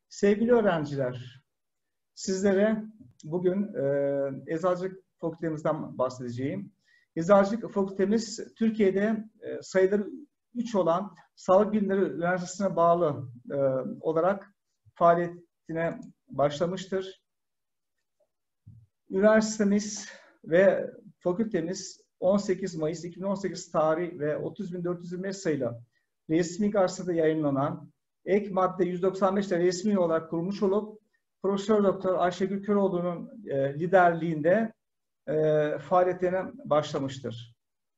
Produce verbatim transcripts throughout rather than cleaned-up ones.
Sevgili öğrenciler, sizlere bugün e, Eczacılık Fakültemizden bahsedeceğim. Eczacılık Fakültemiz Türkiye'de e, sayıları üç olan Sağlık Bilimleri Üniversitesi'ne bağlı e, olarak faaliyetine başlamıştır. Üniversitemiz ve fakültemiz on sekiz Mayıs iki bin on sekiz tarih ve otuz bin dört yüz yirmi beş sayılı resmi gazetede yayınlanan ek madde yüz doksan beşte resmi olarak kurulmuş olup Profesör Doktor Ayşegül Köroğlu'nun e, liderliğinde e, faaliyetlerine başlamıştır.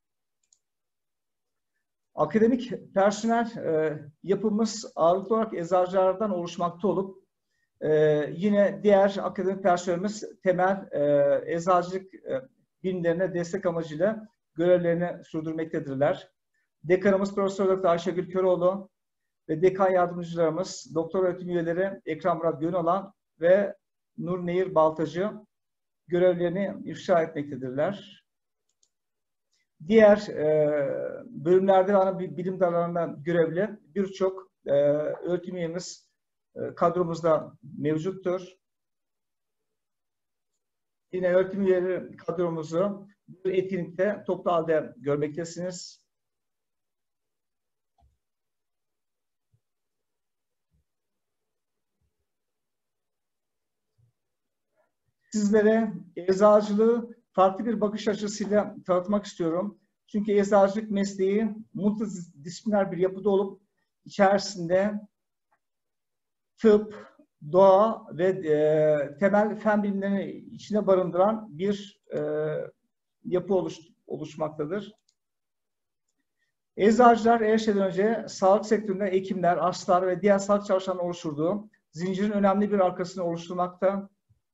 Akademik personel e, yapımız ağırlıklı olarak eczacılardan oluşmakta olup e, yine diğer akademik personelimiz temel e, eczacılık e, bilimlerine destek amacıyla görevlerini sürdürmektedirler. Dekanımız Profesör Doktor Ayşegül Köroğlu ve dekan yardımcılarımız doktor öğretim üyeleri Ekrem Murat Gönalan ve Nur Nehir Baltacı görevlerini ifşa etmektedirler. Diğer e, bölümlerde ana bilim dallarından görevli birçok e, öğretim üyemiz e, kadromuzda mevcuttur. Yine öğretim üyeleri kadromuzu bir etkinlikte toplu halde görmektesiniz. Sizlere eczacılığı farklı bir bakış açısıyla tanıtmak istiyorum. Çünkü eczacılık mesleği multidisipliner bir yapıda olup içerisinde tıp, doğa ve e, temel fen bilimlerini içine barındıran bir e, yapı oluş, oluşmaktadır. Eczacılar her şeyden önce sağlık sektöründe hekimler, aşçılar ve diğer sağlık çalışanların oluşturduğu zincirin önemli bir arkasını oluşturmakta.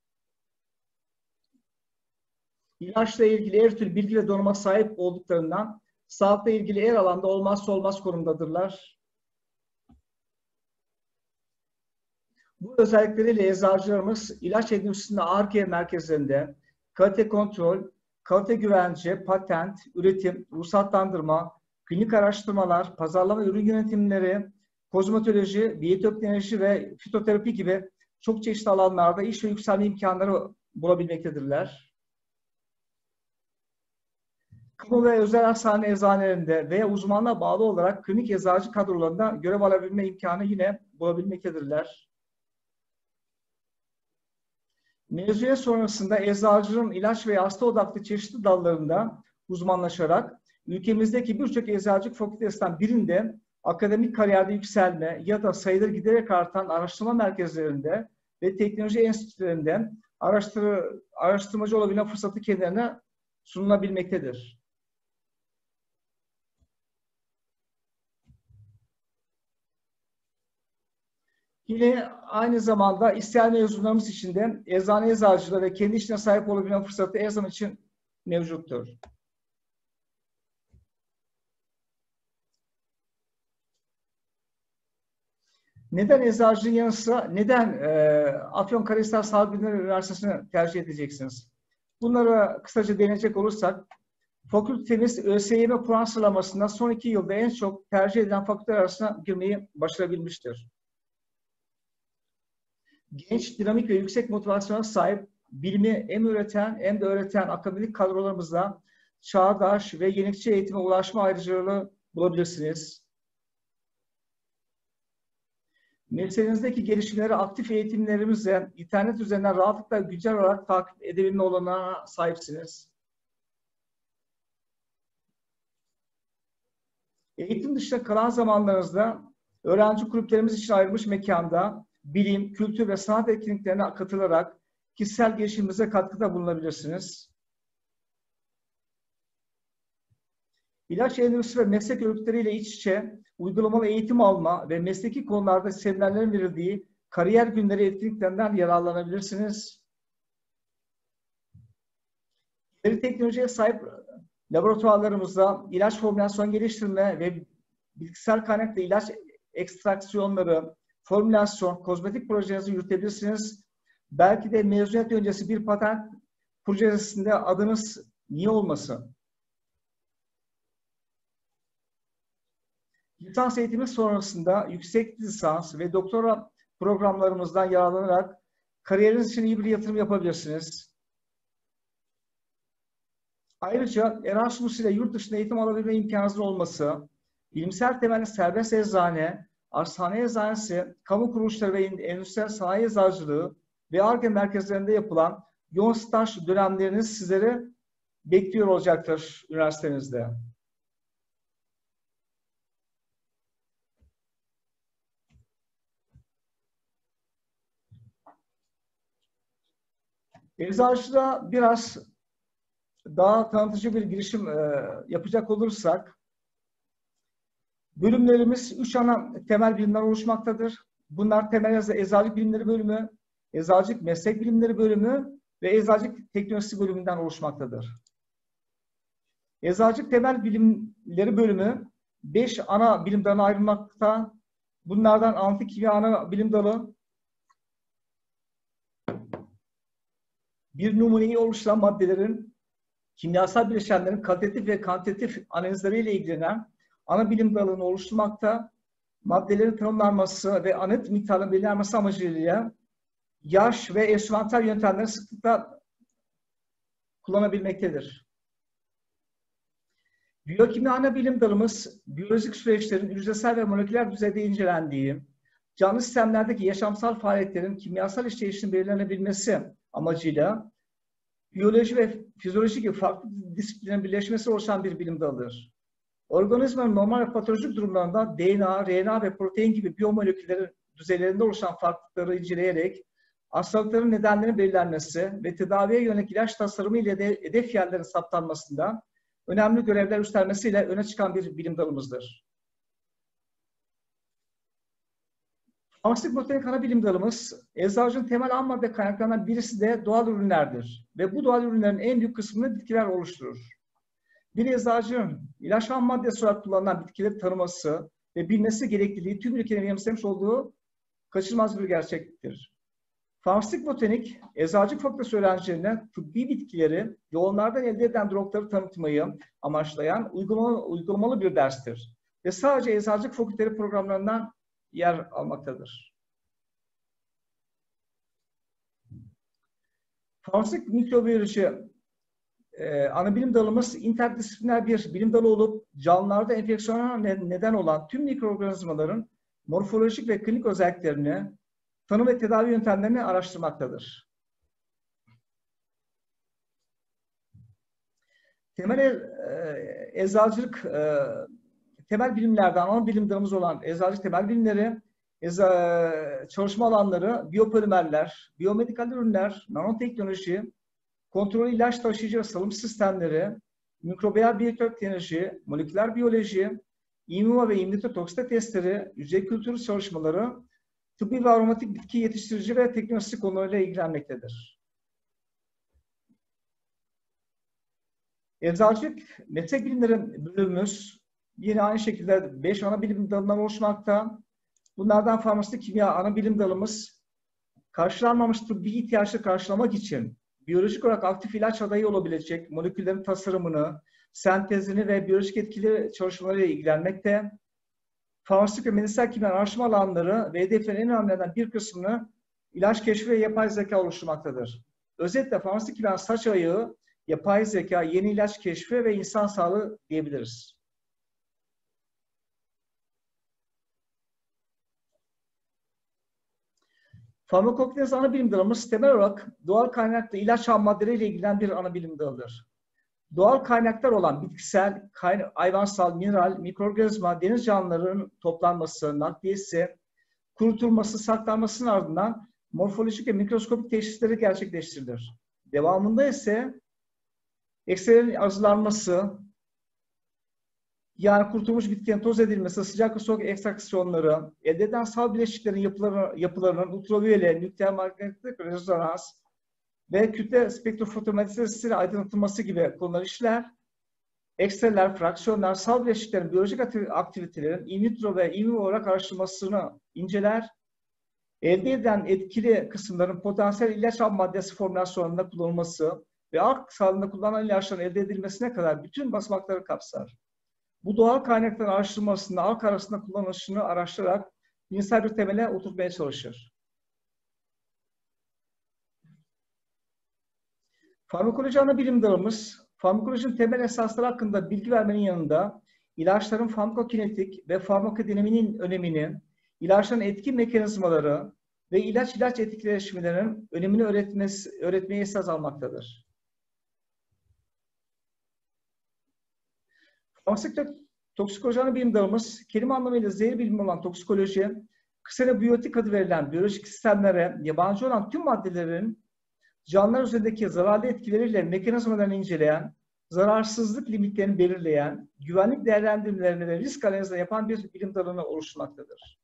İlaçla ilgili her türlü bilgi ve donanıma sahip olduklarından sağlıkla ilgili her alanda olmazsa olmaz konumdadırlar. Bu özellikleriyle eczacılarımız ilaç endüstrisinde Ar-Ge merkezlerinde kalite kontrol, kalite güvence, patent, üretim, ruhsatlandırma, klinik araştırmalar, pazarlama ürün yönetimleri, kozmetoloji, biyoteknoloji ve fitoterapi gibi çok çeşitli alanlarda iş ve yükselme imkanları bulabilmektedirler. Kamu ve özel hastane eczanelerinde veya uzmanlığa bağlı olarak klinik eczacı kadrolarında görev alabilme imkanı yine bulabilmektedirler. Mezuniyet sonrasında eczacılığın ilaç ve hasta odaklı çeşitli dallarında uzmanlaşarak ülkemizdeki birçok eczacılık fakültesinden birinde akademik kariyerde yükselme ya da sayıları giderek artan araştırma merkezlerinde ve teknoloji enstitülerinde araştır, araştırmacı olabilme fırsatı kendilerine sunulabilmektedir. Yine aynı zamanda isteyen mezunlarımız için de eczane eczacılığı ve kendi işine sahip olabilme fırsatı her zaman için mevcuttur. Neden eczacılığın yanı sıra neden e, Afyonkarahisar Sağlık Bilimleri Üniversitesi'ni tercih edeceksiniz? Bunlara kısaca değinecek olursak, fakültemiz ÖSYM puan sıralamasında son iki yılda en çok tercih edilen fakülteler arasına girmeyi başarabilmiştir. Genç, dinamik ve yüksek motivasyona sahip, bilimi hem üreten hem de öğreten akademik kadrolarımızla çağdaş ve yenilikçi eğitime ulaşma ayrıcalığı bulabilirsiniz. Mesleğinizdeki gelişimleri aktif eğitimlerimizle internet üzerinden rahatlıkla güncel olarak takip edebilme olanağına sahipsiniz. Eğitim dışında kalan zamanlarınızda öğrenci kulüplerimiz için ayrılmış mekanda bilim, kültür ve sanat etkinliklerine katılarak kişisel gelişiminize katkıda bulunabilirsiniz. İlaç endüstrisi ve meslek örgütleriyle iç içe uygulamalı eğitim alma ve mesleki konularda seminerlerin verildiği kariyer günleri etkinliklerinden yararlanabilirsiniz. İleri teknolojiye sahip laboratuvarlarımızda ilaç formülasyon geliştirme ve bilgisayar kaynaklı ilaç ekstraksiyonları, formülasyon, kozmetik projenizi yürütebilirsiniz. Belki de mezuniyet öncesi bir patent projesinde adınız niye olmasın? Lisans eğitimi sonrasında yüksek lisans ve doktora programlarımızdan yararlanarak kariyeriniz için iyi bir yatırım yapabilirsiniz. Ayrıca Erasmus ile yurt dışında eğitim alabilme imkanınızın olması, bilimsel temelli serbest eczane, arshane eczanesi, kamu kuruluşları ve endüstriyel sanayi eczacılığı ve Ar-Ge merkezlerinde yapılan yoğun staj dönemleriniz sizleri bekliyor olacaktır üniversitenizde. Eczacılığa biraz daha tanıtıcı bir girişim e, yapacak olursak, bölümlerimiz üç ana temel bilimden oluşmaktadır. Bunlar temel eczacılık bilimleri bölümü, eczacılık meslek bilimleri bölümü ve eczacılık teknolojisi bölümünden oluşmaktadır. Eczacılık temel bilimleri bölümü beş ana bilim dalına ayrılmakta. Bunlardan analitik kimya ana bilim dalı, bir numuneyi oluşturan maddelerin kimyasal bileşenlerin kalitatif ve kantitatif analizleriyle ilgilenen ana bilim dalını oluşturmakta, maddelerin tanımlanması ve analitik miktarının belirlenmesi amacıyla yaş ve enstrümantal yöntemleri sıklıkla kullanabilmektedir. Biyokimya ana bilim dalımız, biyolojik süreçlerin hücresel ve moleküler düzeyde incelendiği, canlı sistemlerdeki yaşamsal faaliyetlerin kimyasal işleyişinin belirlenebilmesi amacıyla biyoloji ve fizyoloji gibi farklı disiplinlerin birleşmesi oluşan bir bilim dalıdır. Organizmanın normal ve patolojik durumlarında D N A, R N A ve protein gibi biyomoleküllerin düzeylerinde oluşan farklılıkları inceleyerek hastalıkların nedenlerinin belirlenmesi ve tedaviye yönelik ilaç tasarımı ile de hedef yerlerin saptanmasında önemli görevler üstlenmesiyle öne çıkan bir bilim dalımızdır. Farmasötik botanik ana bilim dalımız, eczacılığın temel ham madde kaynaklarından birisi de doğal ürünlerdir. Ve bu doğal ürünlerin en büyük kısmını bitkiler oluşturur. Bir eczacının ilaç ham maddesi olarak kullanılan bitkileri tanıması ve bilmesi gerekliliği tüm ülkelerin yanımsamış olduğu kaçınılmaz bir gerçektir. Farmasötik botanik, eczacılık fakültesi öğrencilerine tıbbi bitkileri ve onlardan elde edilen dropları tanıtmayı amaçlayan uygulamalı, uygulamalı bir derstir. Ve sadece eczacılık fakülteleri programlarından yer almaktadır. Farmasötik mikrobiyoloji e, ana bilim dalımız interdisipliner bir bilim dalı olup canlılarda enfeksiyona neden olan tüm mikroorganizmaların morfolojik ve klinik özelliklerini, tanı ve tedavi yöntemlerini araştırmaktadır. Temel e, eczacılık e, temel bilimlerden ana bilim dalımız olan eczacılık temel bilimleri, eza, çalışma alanları, biyopolimerler, biyomedikal ürünler, nanoteknoloji, kontrol ilaç taşıyıcı ve salım sistemleri, mikrobiyal biyoteknoloji, moleküler biyoloji, immuno ve immünotoksite testleri, hücre kültürü çalışmaları, tıbbi ve aromatik bitki yetiştirici ve teknolojisi konularıyla ilgilenmektedir. Eczacılık meslek bilimleri bölümümüz yine aynı şekilde beş ana bilim dalından oluşmakta. Bunlardan farmasötik kimya ana bilim dalımız karşılanmamış tıbbi ihtiyaçları karşılamak için biyolojik olarak aktif ilaç adayı olabilecek moleküllerin tasarımını, sentezini ve biyolojik etkili çalışmalarıyla ilgilenmekte. Farmasötik ve medisinal kimya araştırma alanları ve hedeflerin en önemlilerinden bir kısmını ilaç keşfi ve yapay zeka oluşturmaktadır. Özetle farmasötik kimya saç ayağı, yapay zeka, yeni ilaç keşfi ve insan sağlığı diyebiliriz. Farmakokinez ana bilim dalımız temel olarak doğal kaynaklı ilaç ham maddeleriyle ilgilenen bir ana bilim dalıdır. Doğal kaynaklar olan bitkisel, hayvansal, mineral, mikroorganizma, deniz canlılarının toplanması, nakliyesi, kurutulması, saklanmasının ardından morfolojik ve mikroskopik teşhisleri gerçekleştirilir. Devamında ise ekstrelerin hazırlanması, yani kurutulmuş bitkinin toz edilmesi, sıcak ve soğuk ekstraksiyonları, elde edilen sal bileşiklerin yapıları, yapılarının ultraviyole, nükleer manyetik rezonans ve kütle spektrofotometresiyle aydınlatılması gibi konular işler. Ekstreler, fraksiyonlar, sal bileşiklerin biyolojik aktivitelerin in vitro ve in vivo olarak araştırmasını inceler. Elde edilen etkili kısımların potansiyel ilaç ham maddesi formülasyonunda kullanılması ve ark sağlığında kullanılan ilaçların elde edilmesine kadar bütün basamakları kapsar. Bu doğal kaynakların araştırmasında ark arasında kullanılışını araştırarak bilimsel bir temele oturtmaya çalışır. Farmakoloji ana bilim dalımız, farmakolojinin temel esasları hakkında bilgi vermenin yanında ilaçların farmakokinetik ve farmakodinamiğinin önemini, ilaçların etki mekanizmaları ve ilaç-ilaç etkileşimlerinin önemini öğretmesi, öğretmeye esas almaktadır. Farmasik toksikoloji ana bilim dalımız, kelime anlamıyla zehir bilimi olan toksikoloji, kısaca biyotik adı verilen biyolojik sistemlere yabancı olan tüm maddelerin canlılar üzerindeki zararlı etkileriyle mekanizmalarını inceleyen, zararsızlık limitlerini belirleyen, güvenlik değerlendirmelerini ve risk analizini yapan bir bilim dalını oluşturmaktadır.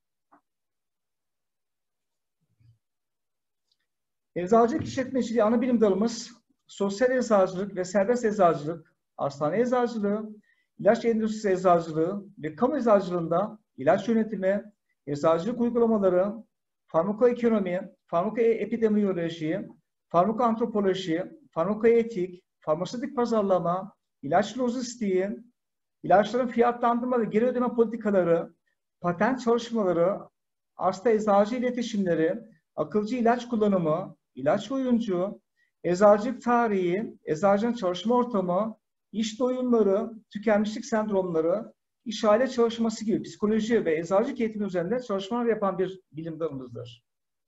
Eczacılık işletmeciliği ana bilim dalımız, sosyal eczacılık ve serbest eczacılık, hastane eczacılığı, ilaç endüstrisi eczacılığı ve kamu eczacılığında ilaç yönetimi, eczacılık uygulamaları, farmakoekonomi, farmakoepidemiyoloji, farmakoantropoloji, farmakoetik, farmasötik pazarlama, ilaç lojistiği, ilaçların fiyatlandırma ve geri ödeme politikaları, patent çalışmaları, hasta eczacı iletişimleri, akılcı ilaç kullanımı, ilaç oyuncu, eczacılık tarihi, eczacının çalışma ortamı, iş doyumları, tükenmişlik sendromları, iş aile çalışması gibi psikoloji ve eczacılık eğitimi üzerinde çalışmalar yapan bir bilim dalımızdır.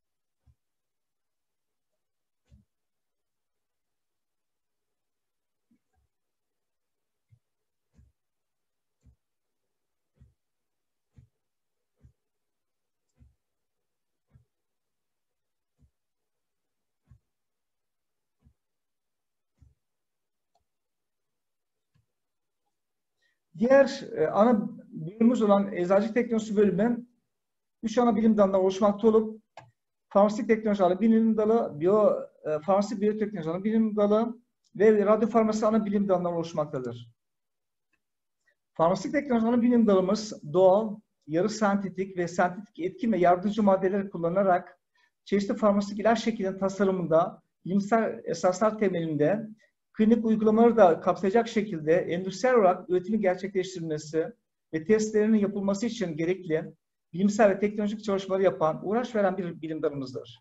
Diğer e, ana bölümümüz olan eczacılık teknolojisi bölümü üç ana bilim dalından oluşmakta olup farmasik teknoloji ana bilim dalı, biyo, e, farmasik biyoteknoloji ana bilim dalı ve radyofarmasi ana bilim dalından oluşmaktadır. Farmasik teknoloji ana bilim dalımız doğal, yarı sentetik ve sentetik etkin ve yardımcı maddeleri kullanarak çeşitli farmasik ilaç şeklinin tasarımında bilimsel esaslar temelinde klinik uygulamaları da kapsayacak şekilde endüstriyel olarak üretimi gerçekleştirilmesi ve testlerinin yapılması için gerekli bilimsel ve teknolojik çalışmaları yapan, uğraş veren bir bilim dalımızdır.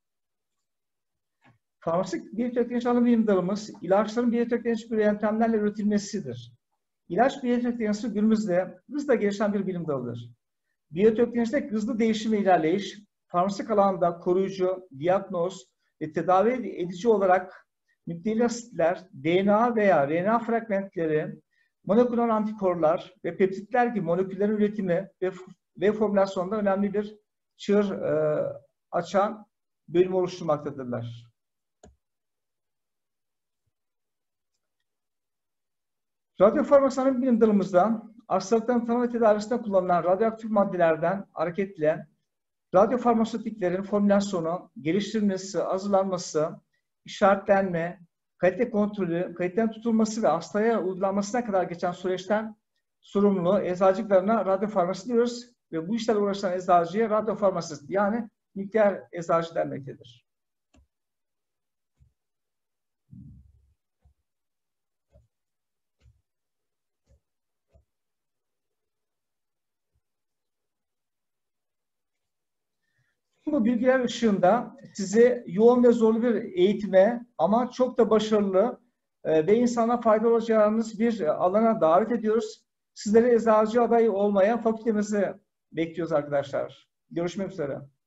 Farmasik biyoteknoloji ana bilim dalımız, ilaçların biyoteknolojik yöntemlerle üretilmesidir. İlaç biyoteknolojisi günümüzde hızla gelişen bir bilim dalıdır. Biyoteknolojide hızlı değişim ve ilerleyiş, farmasik alanda koruyucu, diyagnoz ve tedavi edici olarak nükleik asitler, D N A veya R N A fragmentleri, monoklonal antikorlar ve peptitler gibi moleküllerin üretimi ve, ve formülasyonunda önemli bir çığır e, açan bölüm oluşturmaktadırlar. Radyofarmasi ana bilim dalımızda hastalıkların tanı ve tedavisinde kullanılan radyoaktif maddelerden hareketle radyofarmasötiklerin formülasyonu, geliştirilmesi, hazırlanması, işaretlenme, kalite kontrolü, kalitenin tutulması ve hastaya uygulanmasına kadar geçen süreçten sorumlu eczacılıklarına radyofarmasi diyoruz ve bu işlerle uğraşan eczacıya radyofarmasist yani nükleer eczacı denmektedir. Bu bilgiler ışığında sizi yoğun ve zorlu bir eğitime ama çok da başarılı ve insana faydalı olacağınız bir alana davet ediyoruz. Sizleri eczacı adayı olmaya fakültemizi bekliyoruz arkadaşlar. Görüşmek üzere.